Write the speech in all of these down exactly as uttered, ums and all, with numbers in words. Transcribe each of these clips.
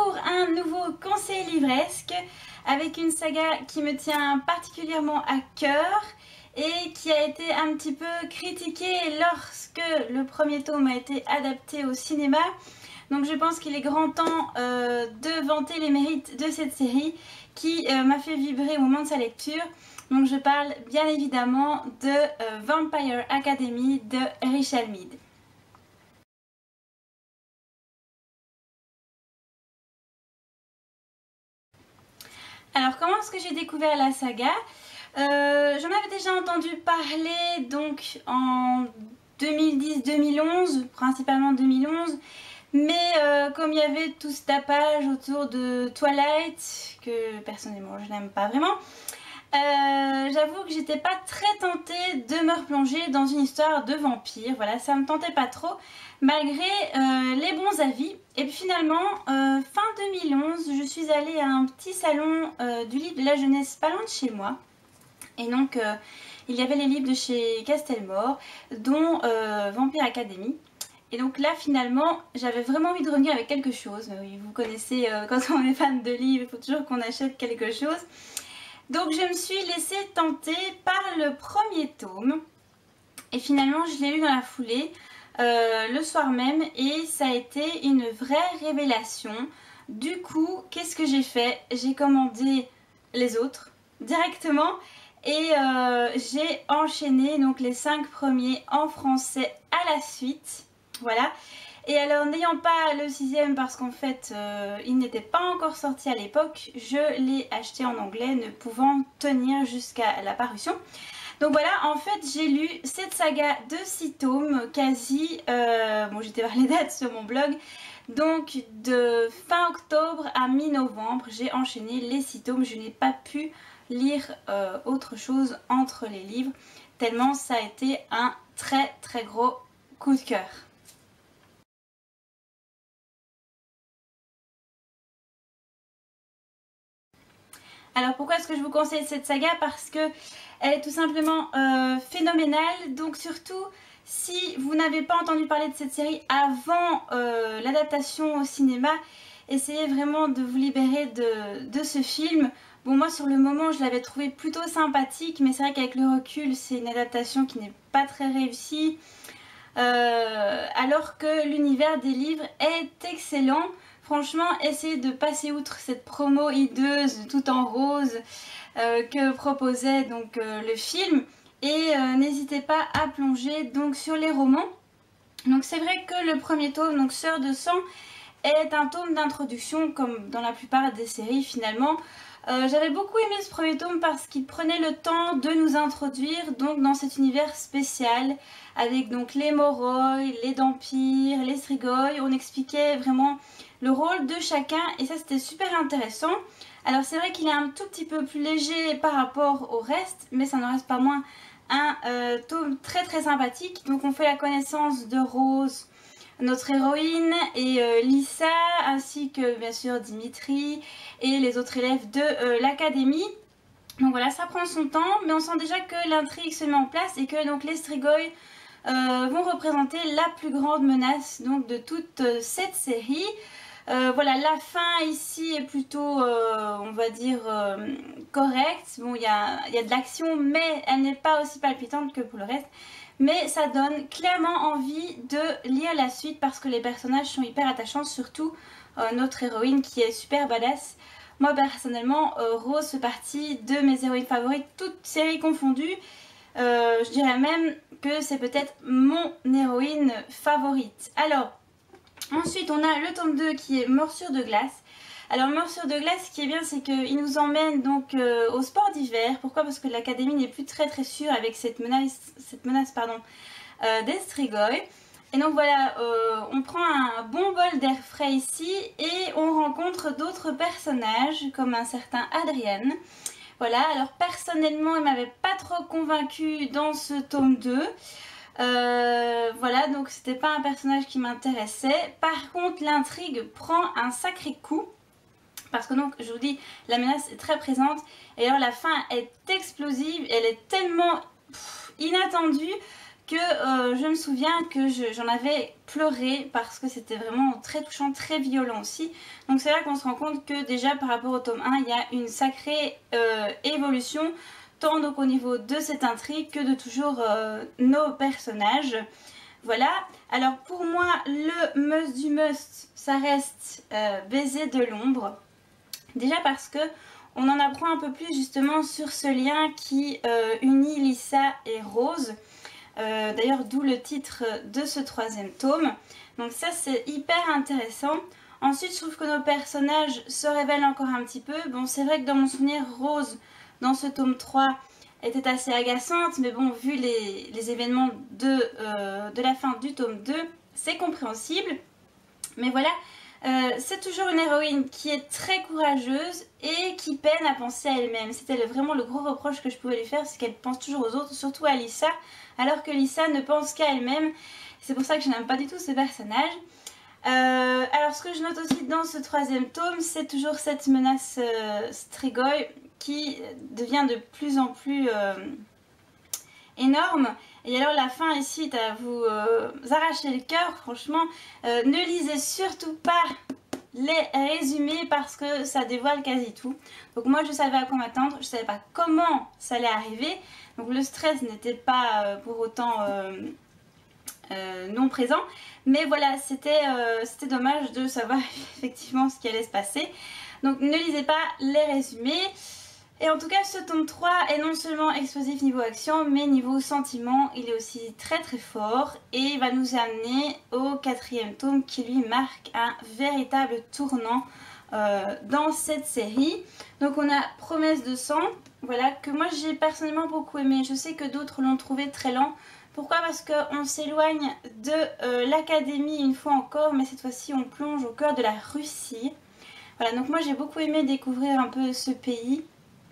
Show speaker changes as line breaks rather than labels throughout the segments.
pour un nouveau conseil livresque avec une saga qui me tient particulièrement à cœur et qui a été un petit peu critiquée lorsque le premier tome a été adapté au cinéma. Donc je pense qu'il est grand temps euh, de vanter les mérites de cette série qui euh, m'a fait vibrer au moment de sa lecture. Donc je parle bien évidemment de euh, Vampire Academy de Richard Mead. Alors comment est-ce que j'ai découvert la saga? euh, J'en avais déjà entendu parler donc en deux mille dix deux mille onze, principalement deux mille onze. Mais euh, comme il y avait tout ce tapage autour de Twilight, que personnellement je n'aime pas vraiment, euh, j'avoue que j'étais pas très tentée de me replonger dans une histoire de vampire. Voilà, ça me tentait pas trop, malgré euh, les bons avis. Et puis finalement, euh, fin deux mille onze, je suis allée à un petit salon euh, du livre de la jeunesse pas loin de chez moi. Et donc, euh, il y avait les livres de chez Castelmore, dont euh, Vampire Academy. Et donc là finalement j'avais vraiment envie de revenir avec quelque chose. Oui, vous connaissez, euh, quand on est fan de livres, il faut toujours qu'on achète quelque chose. Donc je me suis laissée tenter par le premier tome. Et finalement je l'ai lu dans la foulée, euh, le soir même. Et ça a été une vraie révélation. Du coup, qu'est-ce que j'ai fait? J'ai commandé les autres directement. Et euh, j'ai enchaîné donc les cinq premiers en français à la suite. Voilà, et alors n'ayant pas le sixième parce qu'en fait euh, il n'était pas encore sorti à l'époque, je l'ai acheté en anglais, ne pouvant tenir jusqu'à la parution. Donc voilà, en fait j'ai lu cette saga de six tomes quasi, euh, bon j'étais voir les dates sur mon blog, donc de fin octobre à mi-novembre j'ai enchaîné les six tomes. Je n'ai pas pu lire euh, autre chose entre les livres, tellement ça a été un très très gros coup de cœur. Alors pourquoi est-ce que je vous conseille cette saga? Parce que elle est tout simplement euh, phénoménale. Donc surtout si vous n'avez pas entendu parler de cette série avant euh, l'adaptation au cinéma, essayez vraiment de vous libérer de, de ce film. Bon, moi sur le moment je l'avais trouvé plutôt sympathique, mais c'est vrai qu'avec le recul c'est une adaptation qui n'est pas très réussie. Euh, alors que l'univers des livres est excellent. Franchement, essayez de passer outre cette promo hideuse tout en rose euh, que proposait donc euh, le film, et euh, n'hésitez pas à plonger donc sur les romans. Donc c'est vrai que le premier tome, donc Sœur de sang, est un tome d'introduction comme dans la plupart des séries finalement. Euh, J'avais beaucoup aimé ce premier tome parce qu'il prenait le temps de nous introduire donc dans cet univers spécial avec donc les Moroi, les Dampires, les Strigoi. On expliquait vraiment le rôle de chacun et ça c'était super intéressant. Alors c'est vrai qu'il est un tout petit peu plus léger par rapport au reste, mais ça n'en reste pas moins un euh, tome très très sympathique. Donc on fait la connaissance de Rose, notre héroïne, et euh, Lisa, ainsi que bien sûr Dimitri et les autres élèves de euh, l'académie. Donc voilà, ça prend son temps, mais on sent déjà que l'intrigue se met en place et que donc les Strigoi euh, vont représenter la plus grande menace donc de toute euh, cette série. Euh, voilà, la fin ici est plutôt, euh, on va dire, euh, correcte. Bon, il y a, y a de l'action, mais elle n'est pas aussi palpitante que pour le reste. Mais ça donne clairement envie de lire la suite parce que les personnages sont hyper attachants, surtout euh, notre héroïne qui est super badass. Moi personnellement, euh, Rose fait partie de mes héroïnes favorites, toutes séries confondues. Euh, je dirais même que c'est peut-être mon héroïne favorite. Alors, ensuite on a le tome deux qui est Morsure de glace. Alors Morsure de glace, ce qui est bien, c'est qu'il nous emmène donc euh, au sport d'hiver. Pourquoi? Parce que l'académie n'est plus très très sûre avec cette menace, cette menace pardon, euh, des Strigoi. Et donc voilà, euh, on prend un bon bol d'air frais ici et on rencontre d'autres personnages comme un certain Adrian. Voilà, alors personnellement il m'avait pas trop convaincue dans ce tome deux. Euh, voilà, donc c'était pas un personnage qui m'intéressait. Par contre l'intrigue prend un sacré coup. Parce que donc, je vous dis, la menace est très présente. Et alors la fin est explosive. Elle est tellement pff, inattendue que euh, je me souviens que j'en avais pleuré parce que c'était vraiment très touchant, très violent aussi. Donc c'est là qu'on se rend compte que déjà par rapport au tome un, il y a une sacrée euh, évolution, tant donc au niveau de cette intrigue que de toujours euh, nos personnages. Voilà, alors pour moi le must du must, ça reste euh, Baiser de l'ombre. Déjà parce que on en apprend un peu plus justement sur ce lien qui euh, unit Lisa et Rose. Euh, D'ailleurs d'où le titre de ce troisième tome. Donc ça c'est hyper intéressant. Ensuite je trouve que nos personnages se révèlent encore un petit peu. Bon c'est vrai que dans mon souvenir Rose dans ce tome trois était assez agaçante. Mais bon vu les, les événements de, euh, de la fin du tome deux c'est compréhensible. Mais voilà, euh, c'est toujours une héroïne qui est très courageuse et qui peine à penser à elle-même. C'était vraiment le gros reproche que je pouvais lui faire, c'est qu'elle pense toujours aux autres, surtout à Lisa, alors que Lisa ne pense qu'à elle-même. C'est pour ça que je n'aime pas du tout ce personnage. Euh, alors ce que je note aussi dans ce troisième tome, c'est toujours cette menace euh, Strigoi qui devient de plus en plus euh, énorme. Et alors la fin ici, à vous euh, arracher le cœur, franchement. Euh, ne lisez surtout pas les résumés parce que ça dévoile quasi tout. Donc moi je savais à quoi m'attendre, je savais pas comment ça allait arriver. Donc le stress n'était pas euh, pour autant euh, euh, non présent. Mais voilà, c'était euh, c'était dommage de savoir effectivement ce qui allait se passer. Donc ne lisez pas les résumés. Et en tout cas ce tome trois est non seulement explosif niveau action, mais niveau sentiment il est aussi très très fort. Et il va nous amener au quatrième tome qui lui marque un véritable tournant euh, dans cette série. Donc on a Promesse de sang, voilà, que moi j'ai personnellement beaucoup aimé. Je sais que d'autres l'ont trouvé très lent. Pourquoi? Parce qu'on s'éloigne de euh, l'académie une fois encore, mais cette fois-ci on plonge au cœur de la Russie. Voilà, donc moi j'ai beaucoup aimé découvrir un peu ce pays.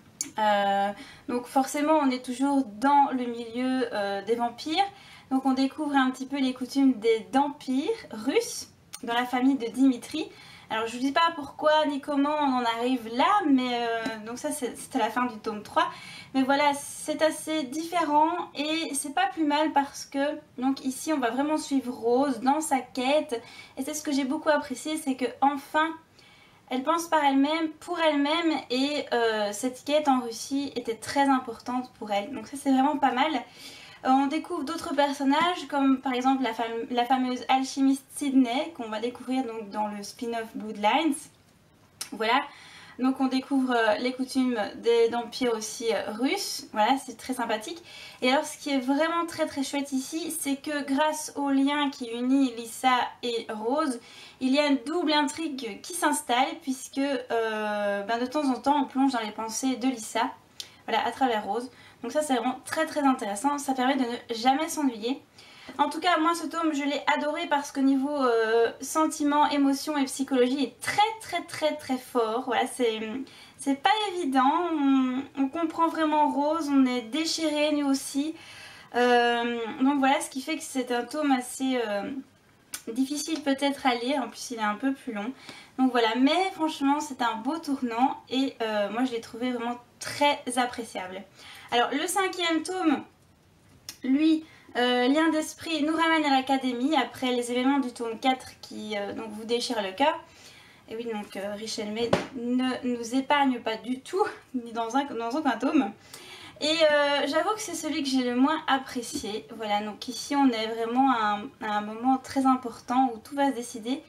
Euh, donc forcément on est toujours dans le milieu euh, des vampires, donc on découvre un petit peu les coutumes des vampires russes dans la famille de Dimitri. Alors je vous dis pas pourquoi ni comment on en arrive là, mais euh, donc ça c'est à la fin du tome trois. Mais voilà, c'est assez différent et c'est pas plus mal parce que donc ici on va vraiment suivre Rose dans sa quête. Et c'est ce que j'ai beaucoup apprécié, c'est que enfin elle pense par elle-même, pour elle-même, et euh, cette quête en Russie était très importante pour elle. Donc ça c'est vraiment pas mal. Euh, on découvre d'autres personnages comme par exemple la, fam la fameuse alchimiste Sydney qu'on va découvrir donc dans le spin-off Bloodlines. Voilà. Donc on découvre euh, les coutumes des vampires aussi euh, russes, voilà, c'est très sympathique. Et alors ce qui est vraiment très très chouette ici, c'est que grâce au lien qui unit Lisa et Rose, il y a une double intrigue qui s'installe puisque euh, ben de temps en temps on plonge dans les pensées de Lisa, voilà, à travers Rose. Donc ça c'est vraiment très très intéressant, ça permet de ne jamais s'ennuyer. En tout cas moi ce tome je l'ai adoré parce que niveau euh, sentiment, émotion et psychologie est très très très très fort. Voilà, c'est pas évident, on, on comprend vraiment Rose, on est déchiré nous aussi. Euh, donc voilà, ce qui fait que c'est un tome assez euh, difficile peut-être à lire, en plus il est un peu plus long. Donc voilà, mais franchement c'est un beau tournant et euh, moi je l'ai trouvé vraiment très appréciable. Alors le cinquième tome, lui... Euh, lien d'esprit nous ramène à l'académie après les événements du tome quatre qui euh, donc vous déchirent le cœur. Et oui, donc euh, Richelme ne nous épargne pas du tout, ni dans, un, dans aucun tome. Et euh, j'avoue que c'est celui que j'ai le moins apprécié. Voilà, donc ici on est vraiment à un, à un moment très important où tout va se décider.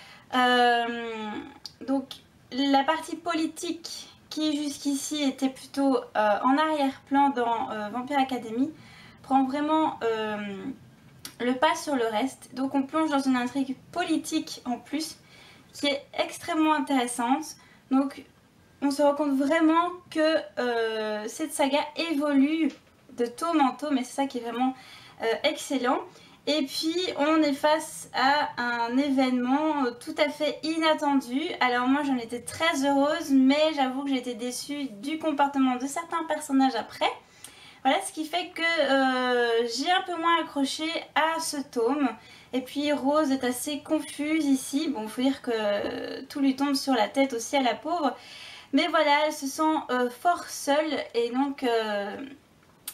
Euh, donc la partie politique qui jusqu'ici était plutôt euh, en arrière-plan dans euh, Vampire Academy prend vraiment euh, le pas sur le reste. Donc on plonge dans une intrigue politique en plus qui est extrêmement intéressante. Donc on se rend compte vraiment que euh, cette saga évolue de tome en tome et c'est ça qui est vraiment euh, excellent. Et puis on est face à un événement tout à fait inattendu. Alors moi j'en étais très heureuse, mais j'avoue que j'ai été déçue du comportement de certains personnages après. Voilà, ce qui fait que euh, j'ai un peu moins accroché à ce tome. Et puis Rose est assez confuse ici. Bon, il faut dire que euh, tout lui tombe sur la tête aussi à la pauvre. Mais voilà, elle se sent euh, fort seule. Et donc, euh,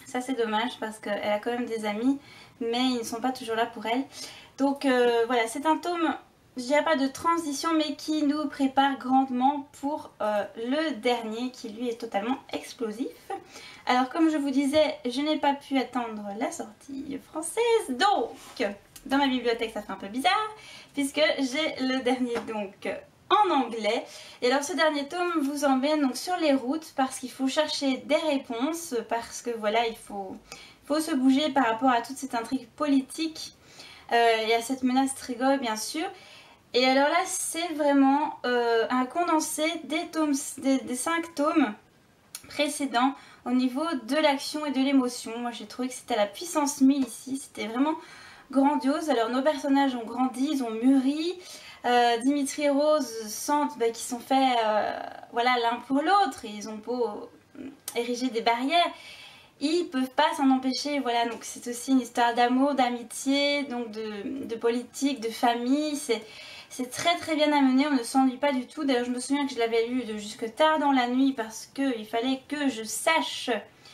Ça c'est dommage parce qu'elle a quand même des amis, mais ils ne sont pas toujours là pour elle. Donc euh, voilà, c'est un tome, je dirais pas de transition, mais qui nous prépare grandement pour euh, le dernier qui lui est totalement explosif. Alors comme je vous disais, je n'ai pas pu attendre la sortie française, donc dans ma bibliothèque ça fait un peu bizarre puisque j'ai le dernier donc en anglais. Et alors ce dernier tome vous emmène donc sur les routes parce qu'il faut chercher des réponses, parce que voilà, il faut, faut se bouger par rapport à toute cette intrigue politique euh, et à cette menace Strigoi bien sûr. Et alors là c'est vraiment euh, un condensé des, tomes, des, des cinq tomes précédents au niveau de l'action et de l'émotion. Moi j'ai trouvé que c'était la puissance mille ici, c'était vraiment grandiose. Alors nos personnages ont grandi, ils ont mûri. Euh, Dimitri et Rose sentent bah, qu'ils sont faits euh, voilà, l'un pour l'autre. Ils ont beau ériger des barrières, ils peuvent pas s'en empêcher. Voilà, donc c'est aussi une histoire d'amour, d'amitié, donc de, de politique, de famille. C'est c'est très très bien amené, on ne s'ennuie pas du tout. D'ailleurs je me souviens que je l'avais lu de jusque tard dans la nuit parce qu'il fallait que je sache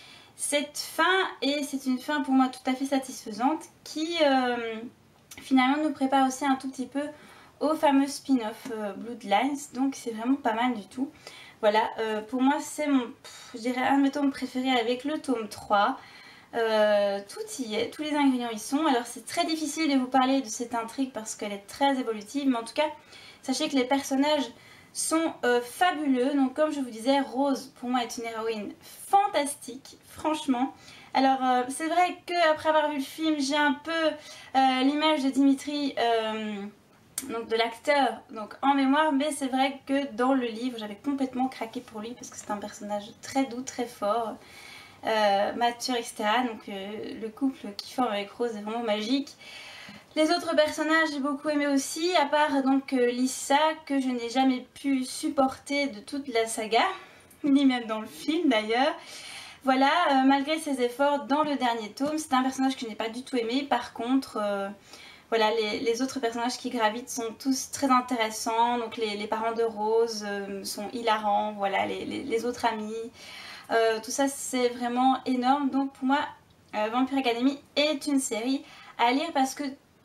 cette fin, et c'est une fin pour moi tout à fait satisfaisante qui euh, finalement nous prépare aussi un tout petit peu au fameux spin-off euh, Bloodlines, donc c'est vraiment pas mal du tout. Voilà, euh, pour moi c'est mon, pff, je dirais un de mes tomes préférés avec le tome trois. Euh, tout y est, tous les ingrédients y sont. Alors c'est très difficile de vous parler de cette intrigue parce qu'elle est très évolutive, mais en tout cas sachez que les personnages sont euh, fabuleux. Donc comme je vous disais, Rose pour moi est une héroïne fantastique, franchement. Alors euh, c'est vrai qu'après avoir vu le film, j'ai un peu euh, l'image de Dimitri, euh, donc de l'acteur, donc en mémoire, mais c'est vrai que dans le livre j'avais complètement craqué pour lui parce que c'est un personnage très doux, très fort. Euh, mature, et cetera. Donc euh, le couple qui forme avec Rose est vraiment magique. Les autres personnages j'ai beaucoup aimé aussi, à part donc euh, Lisa que je n'ai jamais pu supporter de toute la saga, ni même dans le film d'ailleurs. Voilà, euh, malgré ses efforts dans le dernier tome, c'est un personnage que je n'ai pas du tout aimé. Par contre, euh, voilà, les, les autres personnages qui gravitent sont tous très intéressants. Donc les, les parents de Rose euh, sont hilarants, voilà, les, les, les autres amis. Euh, tout ça c'est vraiment énorme. Donc pour moi euh, Vampire Academy est une série à lire parce que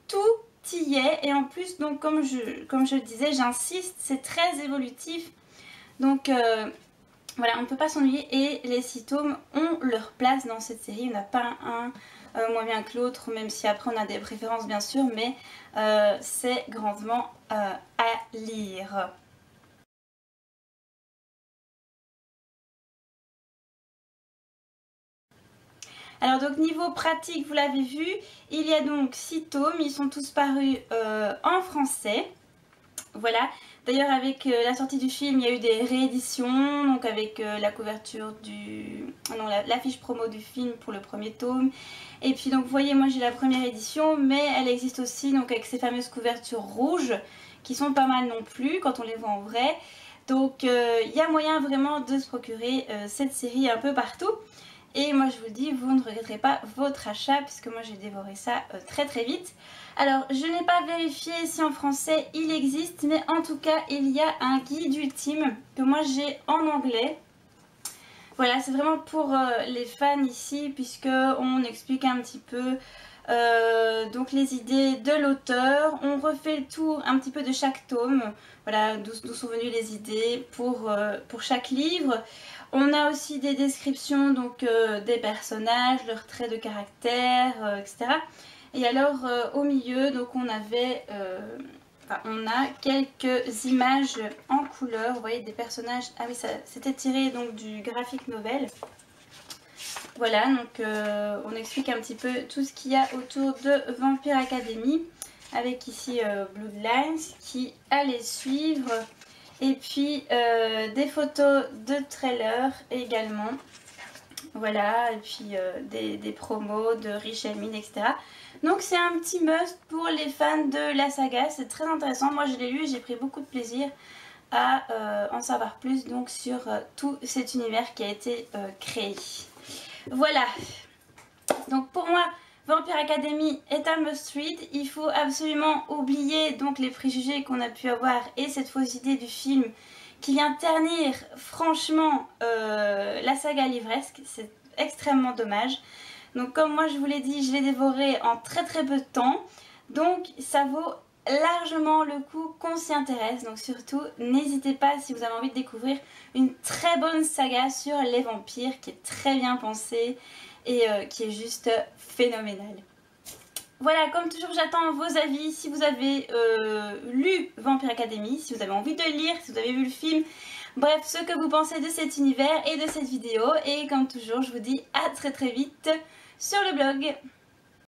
tout y est. Et en plus donc comme je, comme je le disais, j'insiste, c'est très évolutif. Donc euh, voilà, on ne peut pas s'ennuyer et les six tomes ont leur place dans cette série. Il n'y en a pas un euh, moins bien que l'autre, même si après on a des préférences bien sûr, mais euh, c'est grandement euh, à lire. Alors donc niveau pratique, vous l'avez vu, il y a donc six tomes, ils sont tous parus euh, en français. Voilà, d'ailleurs avec euh, la sortie du film, il y a eu des rééditions, donc avec euh, la couverture du... non, l'affiche la promo du film pour le premier tome. Et puis donc vous voyez, moi j'ai la première édition, mais elle existe aussi donc avec ces fameuses couvertures rouges, qui sont pas mal non plus quand on les voit en vrai. Donc euh, il y a moyen vraiment de se procurer euh, cette série un peu partout. Et moi je vous le dis, vous ne regretterez pas votre achat puisque moi j'ai dévoré ça euh, très très vite. Alors je n'ai pas vérifié si en français il existe, mais en tout cas il y a un guide ultime que moi j'ai en anglais. Voilà, c'est vraiment pour euh, les fans ici puisque on explique un petit peu euh, donc les idées de l'auteur. On refait le tour un petit peu de chaque tome, voilà d'où sont venues les idées pour, euh, pour chaque livre. On a aussi des descriptions donc euh, des personnages, leurs traits de caractère, euh, et cetera. Et alors euh, au milieu, donc on avait, euh, enfin on a quelques images en couleur. Vous voyez des personnages. Ah oui, ça c'était tiré donc du graphic novel. Voilà, donc euh, on explique un petit peu tout ce qu'il y a autour de Vampire Academy, avec ici euh, Bloodlines qui allait suivre. Et puis euh, des photos de trailers également. Voilà, et puis euh, des, des promos de Richelle Mine, et cetera. Donc c'est un petit must pour les fans de la saga, c'est très intéressant. Moi je l'ai lu et j'ai pris beaucoup de plaisir à euh, en savoir plus donc sur euh, tout cet univers qui a été euh, créé. Voilà, donc pour moi Vampire Academy est un must-read. Il faut absolument oublier donc les préjugés qu'on a pu avoir et cette fausse idée du film qui vient ternir franchement euh, la saga livresque. extrêmement dommage. Donc comme moi je vous l'ai dit, je l'ai dévoré en très très peu de temps. Donc ça vaut largement le coup qu'on s'y intéresse. Donc surtout, n'hésitez pas si vous avez envie de découvrir une très bonne saga sur les vampires qui est très bien pensée et euh, qui est juste phénoménale. Voilà, comme toujours, j'attends vos avis. Si vous avez euh, lu Vampire Academy, si vous avez envie de le lire, si vous avez vu le film, bref, ce que vous pensez de cet univers et de cette vidéo. Et comme toujours, je vous dis à très très vite sur le blog.